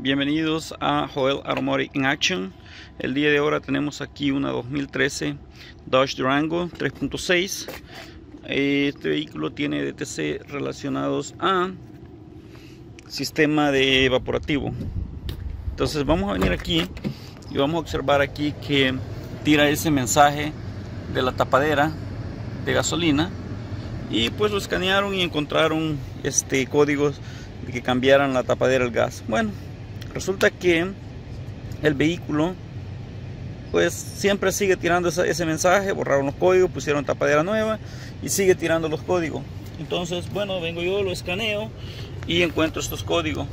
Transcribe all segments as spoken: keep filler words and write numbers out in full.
Bienvenidos a Joel Automotive in Action. El día de ahora tenemos aquí una dos mil trece Dodge Durango tres punto seis. Este vehículo tiene D T C relacionados a sistema de evaporativo. Entonces vamos a venir aquí y vamos a observar aquí que tira ese mensaje de la tapadera de gasolina, y pues lo escanearon y encontraron este códigos de que cambiaran la tapadera del gas. Bueno, resulta que el vehículo pues siempre sigue tirando esa, ese mensaje. Borraron los códigos, pusieron tapadera nueva y sigue tirando los códigos. Entonces, bueno, vengo yo, lo escaneo y encuentro estos códigos.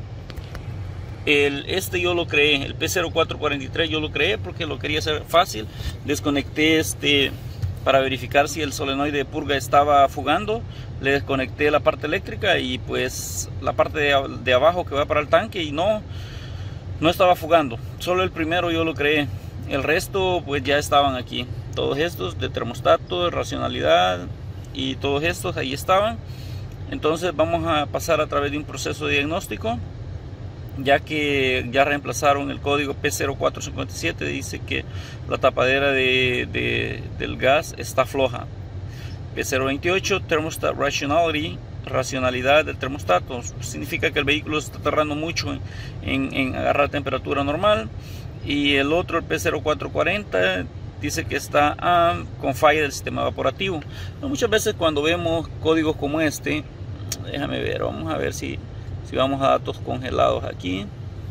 El, este yo lo creé, el P cero cuatro cuatro tres yo lo creé porque lo quería hacer fácil. Desconecté este para verificar si el solenoide de purga estaba fugando. Le desconecté la parte eléctrica y pues la parte de, de abajo que va para el tanque, y no, no estaba fugando. Solo el primero yo lo creé. El resto pues ya estaban aquí. Todos estos de termostato, de racionalidad y todos estos ahí estaban. Entonces vamos a pasar a través de un proceso de diagnóstico, ya que ya reemplazaron el código P cero cuatro cinco siete. Dice que la tapadera de, de, del gas está floja. P cero veintiocho Thermostat Rationality, racionalidad del termostato, significa que el vehículo está tardando mucho en, en, en agarrar temperatura normal. Y el otro, el P cero cuatro cuarenta, dice que está ah, con falla del sistema evaporativo. Muchas veces cuando vemos códigos como este, déjame ver, vamos a ver si Si vamos a datos congelados aquí,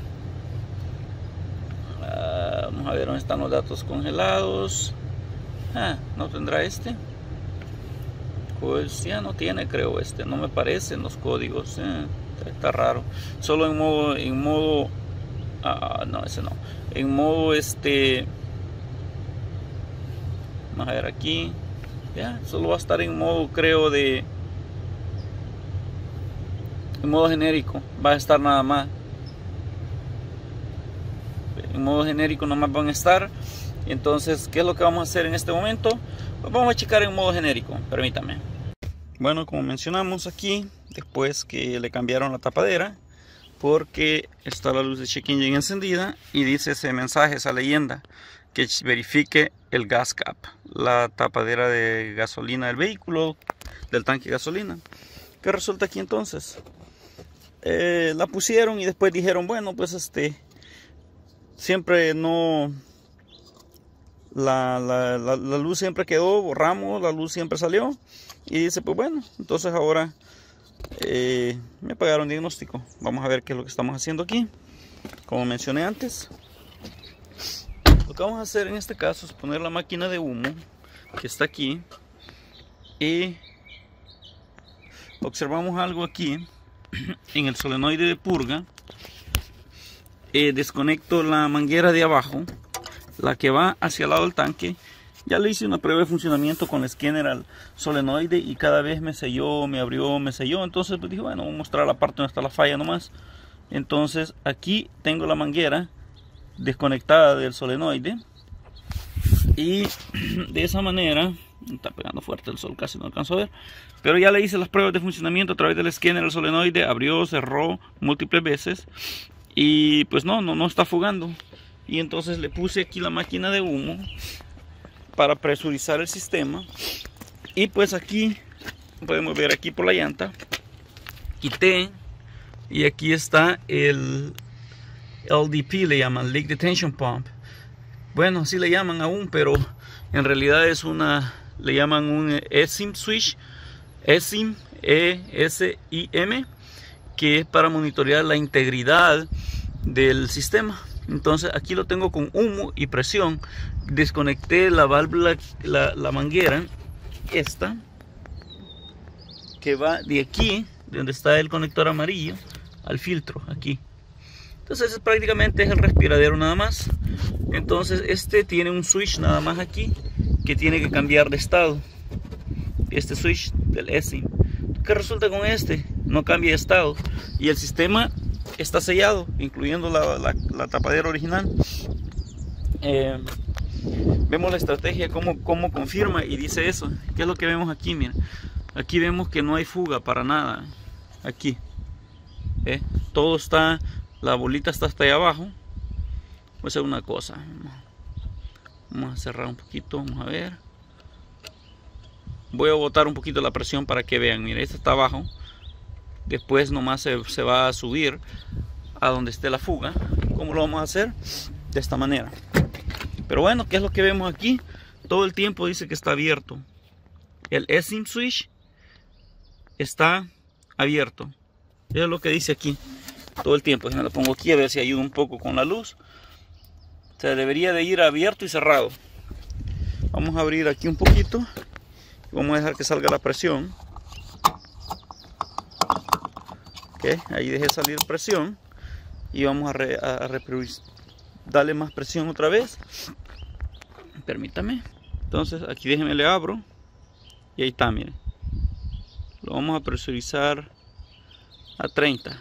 uh, vamos a ver dónde están los datos congelados. Ah, no tendrá este. Pues ya no tiene, creo, este. No me parecen los códigos. Eh, está raro. Solo en modo, en modo, ah, no, ese no. En modo este. Vamos a ver aquí. Ya, solo va a estar en modo, creo, de. En modo genérico va a estar nada más. En modo genérico nada más van a estar. Entonces, ¿qué es lo que vamos a hacer en este momento? Pues vamos a checar en modo genérico. Permítame. Bueno, como mencionamos aquí, después que le cambiaron la tapadera, porque está la luz de check engine encendida y dice ese mensaje, esa leyenda, que verifique el gas cap, la tapadera de gasolina del vehículo, del tanque de gasolina. ¿Qué resulta aquí entonces? Eh, la pusieron y después dijeron, bueno, pues este siempre no la, la, la, la luz siempre quedó, borramos, la luz siempre salió, y dice, pues bueno, entonces ahora eh, me pagaron diagnóstico. Vamos a ver qué es lo que estamos haciendo aquí. Como mencioné antes, lo que vamos a hacer en este caso es poner la máquina de humo que está aquí y observamos algo aquí en el solenoide de purga. Eh, desconecto la manguera de abajo, la que va hacia el lado del tanque. Ya le hice una prueba de funcionamiento con el escáner al solenoide y cada vez me selló, me abrió, me selló. Entonces pues dije, bueno, voy a mostrar la parte donde está la falla nomás. Entonces aquí tengo la manguera desconectada del solenoide, y de esa manera, está pegando fuerte el sol, casi no alcanzo a ver, pero ya le hice las pruebas de funcionamiento a través del escáner del solenoide. Abrió, cerró múltiples veces y pues no, no, no está fugando. Y entonces le puse aquí la máquina de humo para presurizar el sistema, y pues aquí podemos ver aquí por la llanta quité, y aquí está el L D P, le llaman Leak Detention Pump. Bueno, así le llaman aún, pero en realidad es una, le llaman un E S I M switch, E S I M, E S I M, que es para monitorear la integridad del sistema. Entonces aquí lo tengo con humo y presión. Desconecté la válvula, la, la manguera esta, que va de aquí, de donde está el conector amarillo, al filtro aquí. Entonces prácticamente es el respiradero nada más. Entonces este tiene un switch nada más aquí que tiene que cambiar de estado. Este switch del E S I M. ¿Qué resulta con este? No cambia de estado y el sistema está sellado, incluyendo la, la, la tapadera original. Eh, vemos la estrategia, cómo, cómo confirma y dice eso. ¿Qué es lo que vemos aquí? Miren, aquí vemos que no hay fuga para nada. Aquí, ¿eh? Todo está la bolita está hasta ahí abajo. Voy a hacer una cosa. Vamos a cerrar un poquito, vamos a ver. Voy a botar un poquito la presión para que vean. Miren, esta está abajo. Después nomás se, se va a subir a donde esté la fuga. ¿Cómo lo vamos a hacer? De esta manera. Pero bueno, ¿qué es lo que vemos aquí? Todo el tiempo dice que está abierto. El eSIM switch está abierto. Eso es lo que dice aquí. Todo el tiempo. Si me lo pongo aquí a ver si ayuda un poco con la luz. O sea, debería de ir abierto y cerrado. Vamos a abrir aquí un poquito. Vamos a dejar que salga la presión. Ok, ahí dejé salir presión. Y vamos a, re, a, a darle más presión otra vez. Permítame. Entonces aquí déjenme le abro. Y ahí está, miren. Lo vamos a presurizar a treinta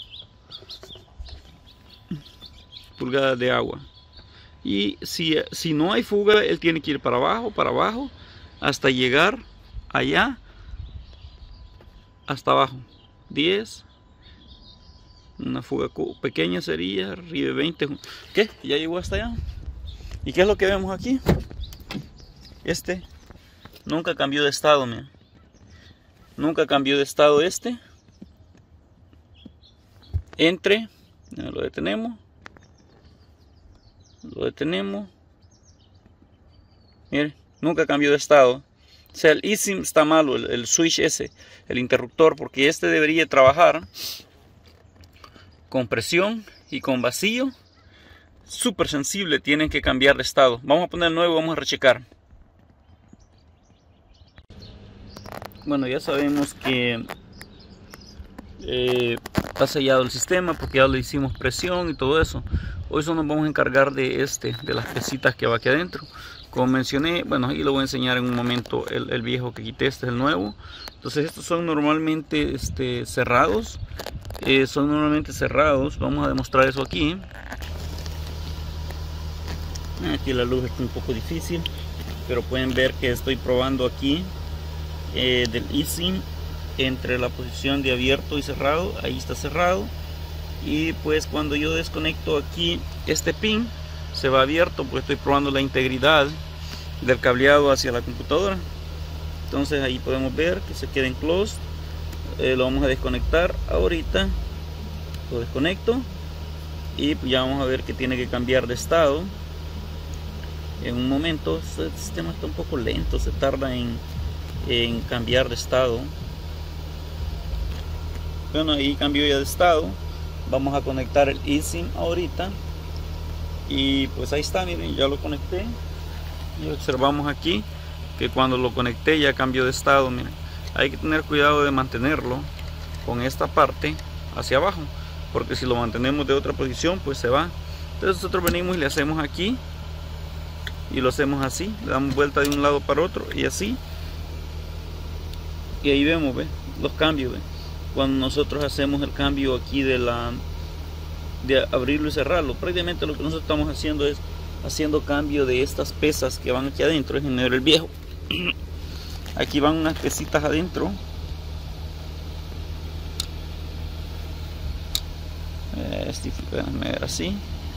pulgadas de agua. Y si, si no hay fuga, él tiene que ir para abajo, para abajo, hasta llegar allá, hasta abajo. diez. Una fuga pequeña sería, arriba veinte. ¿Qué? Ya llegó hasta allá. ¿Y qué es lo que vemos aquí? Este nunca cambió de estado, miren. Nunca cambió de estado este. Entre, lo detenemos. Lo detenemos. Miren, nunca cambió de estado. O sea, el eSIM está malo, el, el switch ese, el interruptor, porque este debería trabajar con presión y con vacío. Súper sensible, tienen que cambiar de estado. Vamos a poner nuevo, vamos a rechecar. Bueno, ya sabemos que eh, está sellado el sistema porque ya le hicimos presión y todo eso. Hoy solo nos vamos a encargar de este, de las pesitas que va aquí adentro. Como mencioné, bueno, ahí lo voy a enseñar en un momento el, el viejo que quité, este es el nuevo. Entonces estos son normalmente este, cerrados. Eh, son normalmente cerrados. Vamos a demostrar eso aquí. Aquí la luz está un poco difícil, pero pueden ver que estoy probando aquí eh, del eSIM entre la posición de abierto y cerrado. Ahí está cerrado. Y pues cuando yo desconecto aquí este pin, se va abierto, pues estoy probando la integridad del cableado hacia la computadora. Entonces ahí podemos ver que se queda en closed. Eh, lo vamos a desconectar ahorita. Lo desconecto y pues ya vamos a ver que tiene que cambiar de estado en un momento. Este sistema está un poco lento, se tarda en, en cambiar de estado. Bueno, ahí cambió ya de estado. Vamos a conectar el eSIM ahorita. Y pues ahí está, miren, ya lo conecté. Y observamos aquí que cuando lo conecté ya cambió de estado. Miren, hay que tener cuidado de mantenerlo con esta parte hacia abajo, porque si lo mantenemos de otra posición pues se va. Entonces nosotros venimos y le hacemos aquí y lo hacemos así, le damos vuelta de un lado para otro y así. Y ahí vemos, ¿ve? Los cambios, ¿ve? Cuando nosotros hacemos el cambio aquí de la de abrirlo y cerrarlo, prácticamente lo que nosotros estamos haciendo es haciendo cambio de estas pesas que van aquí adentro. Es en el viejo. Aquí van unas pesitas adentro. Este, déjame ver así.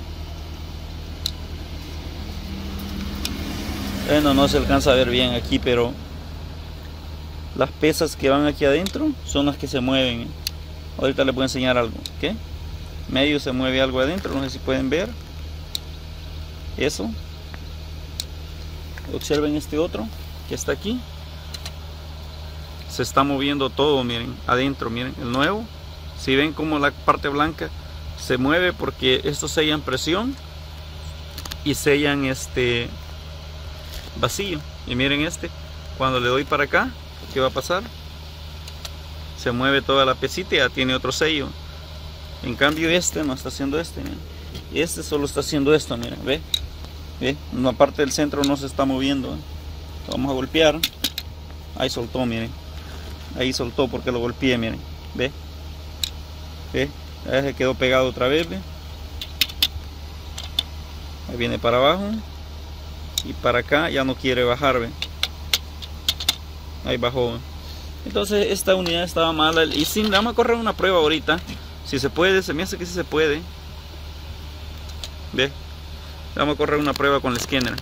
Bueno, no se alcanza a ver bien aquí, pero las pesas que van aquí adentro son las que se mueven. Ahorita les voy a enseñar algo. ¿Qué? Medio se mueve algo adentro, no sé si pueden ver eso. Observen este otro que está aquí. Se está moviendo todo, miren, adentro, miren, el nuevo. Si ven como la parte blanca se mueve porque estos sellan presión y sellan este vacío. Y miren este, cuando le doy para acá, ¿qué va a pasar? Se mueve toda la pesita y ya tiene otro sello. En cambio este no está haciendo este, miren. Y este solo está haciendo esto, miren, ve, ve, una parte del centro no se está moviendo. ¿Eh? Vamos a golpear. Ahí soltó, miren. Ahí soltó porque lo golpeé, miren. Ve, ve, ahí se quedó pegado otra vez, ve. Ahí viene para abajo y para acá ya no quiere bajar, ve. Ahí bajó, ve. Entonces esta unidad estaba mala. Y sin, vamos a correr una prueba ahorita Si se puede, se me hace que sí se puede. Ve, vamos a correr una prueba con el escáner.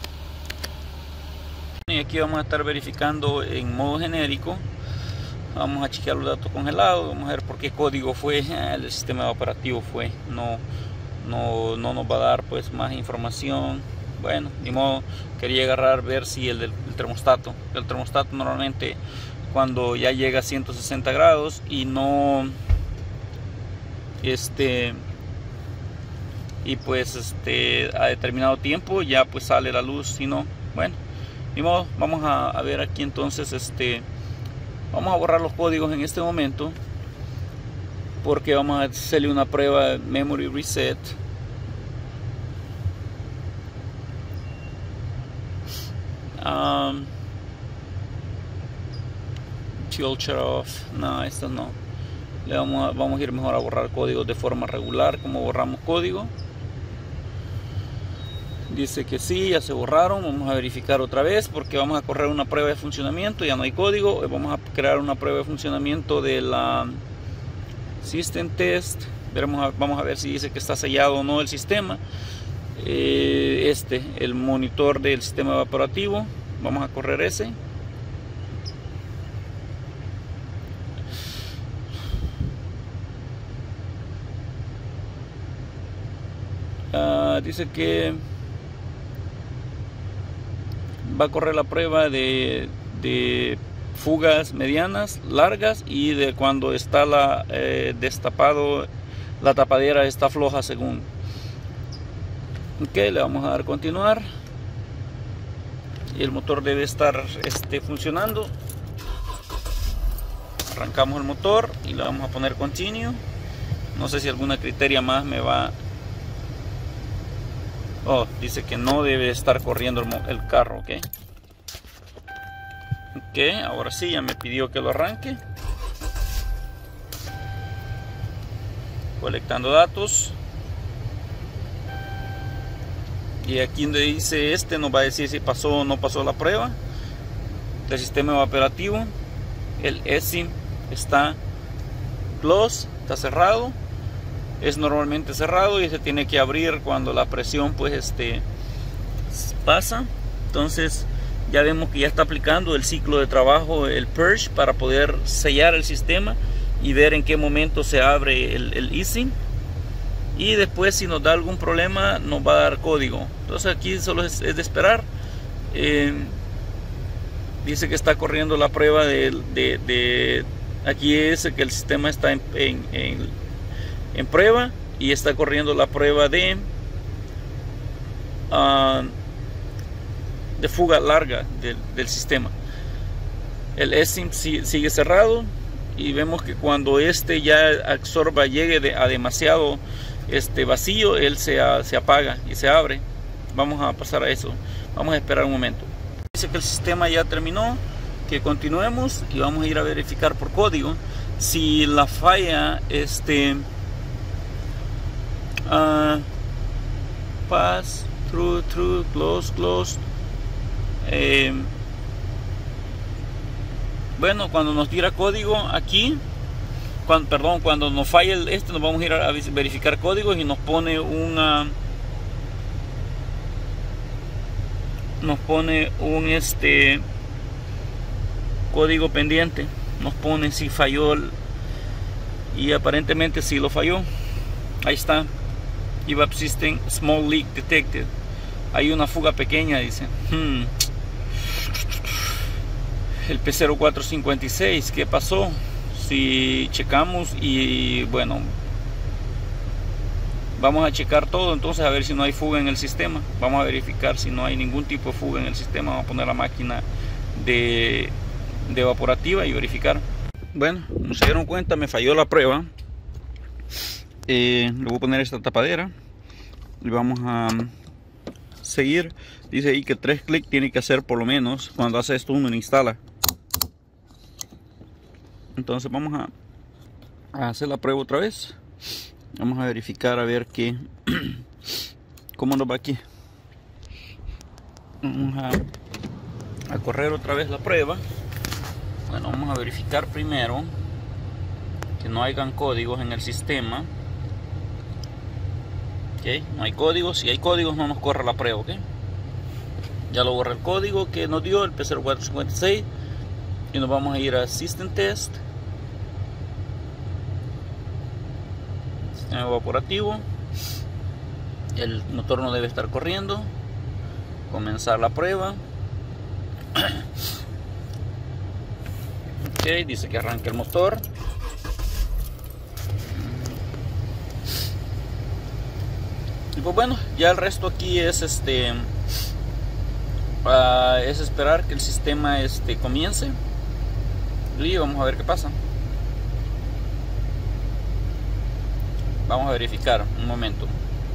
Y aquí vamos a estar verificando en modo genérico. Vamos a chequear los datos congelados. Vamos a ver por qué código fue. El sistema operativo fue. No, no, no nos va a dar pues más información. Bueno, ni modo. Quería agarrar, ver si el del el termostato. El termostato normalmente cuando ya llega a ciento sesenta grados y no este y pues este a determinado tiempo ya pues sale la luz. Si no, bueno, ni modo. Vamos a, a ver aquí entonces este vamos a borrar los códigos en este momento porque vamos a hacerle una prueba memory reset. um, Fuel shut off. No, esto no. Le vamos a, vamos a ir mejor a borrar códigos de forma regular, como borramos código. Dice que sí, ya se borraron. Vamos a verificar otra vez porque vamos a correr una prueba de funcionamiento. Ya no hay código. Vamos a crear una prueba de funcionamiento de la System Test. Veremos a, vamos a ver si dice que está sellado o no el sistema. Eh, este, el monitor del sistema evaporativo. Vamos a correr ese. Uh, dice que va a correr la prueba de, de fugas medianas, largas y de cuando está la eh, destapado, la tapadera está floja según. Ok, le vamos a dar continuar y el motor debe estar este, funcionando. Arrancamos el motor y le vamos a poner continue. No sé si alguna criteria más me va. Oh, dice que no debe estar corriendo el, el carro, ok. Ok, ahora sí, ya me pidió que lo arranque. Colectando datos. Y aquí donde dice este nos va a decir si pasó o no pasó la prueba del sistema operativo. El E S I M está close, está cerrado. Es normalmente cerrado y se tiene que abrir cuando la presión pues este pasa. Entonces ya vemos que ya está aplicando el ciclo de trabajo, el purge, para poder sellar el sistema y ver en qué momento se abre el, el E S I M. Y después si nos da algún problema nos va a dar código. Entonces aquí solo es, es de esperar. Eh, dice que está corriendo la prueba de, de, de aquí es que el sistema está en, en, en en prueba y está corriendo la prueba de uh, de fuga larga del, del sistema. El E S I M si, sigue cerrado y vemos que cuando este ya absorba, llegue de, a demasiado este vacío, él se, a, se apaga y se abre. Vamos a pasar a eso. Vamos a esperar un momento. Dice que el sistema ya terminó, que continuemos y vamos a ir a verificar por código si la falla este Uh, pass, through, through, close, close. Eh, bueno, cuando nos tira código aquí, cuando, perdón, cuando nos falla el, este, nos vamos a ir a, a verificar códigos y nos pone una, nos pone un este código pendiente. Nos pone si falló el, y aparentemente sí lo falló. Ahí está. Evap System Small Leak Detected. Hay una fuga pequeña, dice. Hmm. El P cero cuatro cincuenta y seis, ¿qué pasó? Si checamos y bueno, vamos a checar todo entonces a ver si no hay fuga en el sistema. Vamos a verificar si no hay ningún tipo de fuga en el sistema. Vamos a poner la máquina de, de evaporativa y verificar. Bueno, como se dieron cuenta, me falló la prueba. Eh, le voy a poner esta tapadera y vamos a seguir. Dice ahí que tres clics tiene que hacer por lo menos. Cuando hace esto uno lo instala. Entonces vamos a, a hacer la prueba otra vez. Vamos a verificar a ver qué cómo nos va aquí. Vamos a, a correr otra vez la prueba. Bueno, vamos a verificar primero que no hayan códigos en el sistema. Okay, no hay códigos. Si hay códigos no nos corre la prueba. Okay, ya lo borré el código que nos dio el P cero cuatro cincuenta y seis y nos vamos a ir a System Test, sistema evaporativo. El motor no debe estar corriendo. Comenzar la prueba. Ok, dice que arranque el motor. Y pues bueno, ya el resto aquí es este uh, es esperar que el sistema este comience y vamos a ver qué pasa. Vamos a verificar un momento.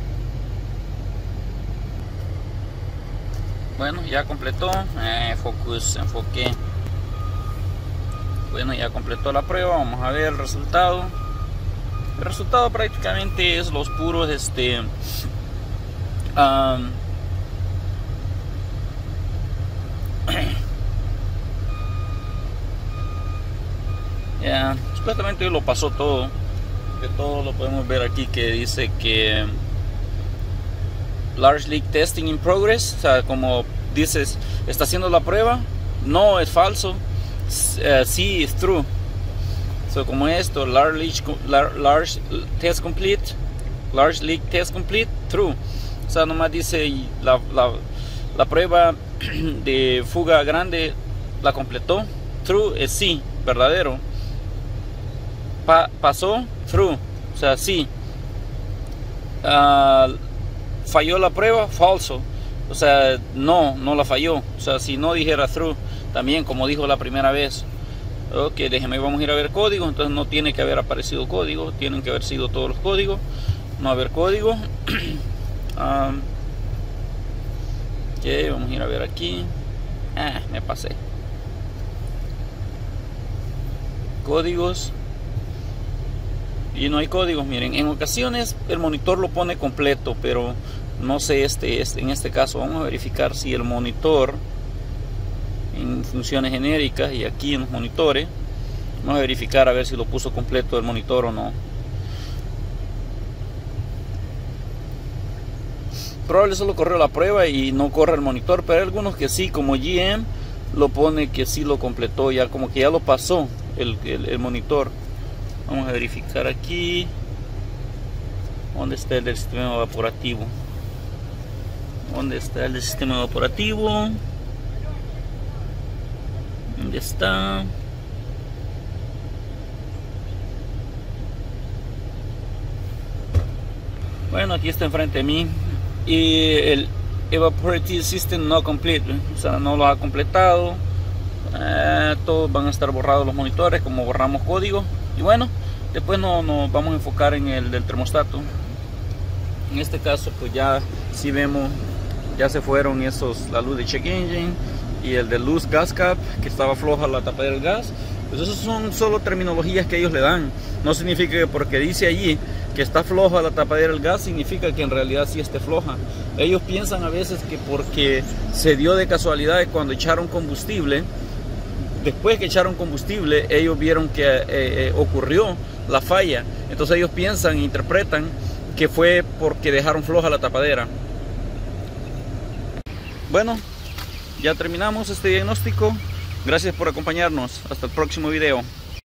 Bueno, ya completó. Eh, focus, enfoque. Bueno, ya completó la prueba. Vamos a ver el resultado. El resultado prácticamente es los puros este um, ya, supuestamente lo pasó todo. Que todo lo podemos ver aquí que dice que Large Leak Testing in Progress. O sea, como dices, está haciendo la prueba. No, es falso. Uh, sí, es true. So, como esto, large leak, large test complete, large leak test complete, true. O sea, nomás dice la, la, la prueba de fuga grande la completó. True es sí, verdadero. Pa, pasó, true. O sea, sí. Uh, falló la prueba, falso. O sea, no, no la falló. O sea, si no dijera true, también como dijo la primera vez. Ok, déjenme, vamos a ir a ver código. Entonces no tiene que haber aparecido código, tienen que haber sido todos los códigos. No haber código. um, ok, vamos a ir a ver aquí. Ah, me pasé. Códigos. Y no hay códigos. Miren, en ocasiones el monitor lo pone completo, pero no sé este, este en este caso. Vamos a verificar si el monitor en funciones genéricas y aquí en los monitores, vamos a verificar a ver si lo puso completo el monitor o no. Probable solo corrió la prueba y no corre el monitor, pero hay algunos que sí, como G M lo pone que sí lo completó, ya como que ya lo pasó el, el, el monitor. Vamos a verificar aquí dónde está el del sistema evaporativo. ¿Dónde está el del sistema evaporativo? ¿Dónde está? Bueno, aquí está enfrente de mí. Y el Evaporative System no complete, o sea, no lo ha completado. Eh, todos van a estar borrados los monitores, como borramos código. Y bueno, después nos no vamos a enfocar en el del termostato. En este caso, pues ya si vemos, ya se fueron esos, la luz de check engine y el de luz gas cap, que estaba floja la tapadera del gas. Pues esos son solo terminologías que ellos le dan. No significa que porque dice allí que está floja la tapadera del gas significa que en realidad sí esté floja. Ellos piensan a veces que porque se dio de casualidad cuando echaron combustible, después que echaron combustible ellos vieron que eh, eh, ocurrió la falla. Entonces ellos piensan e interpretan que fue porque dejaron floja la tapadera. Bueno, ya terminamos este diagnóstico. Gracias por acompañarnos. Hasta el próximo video.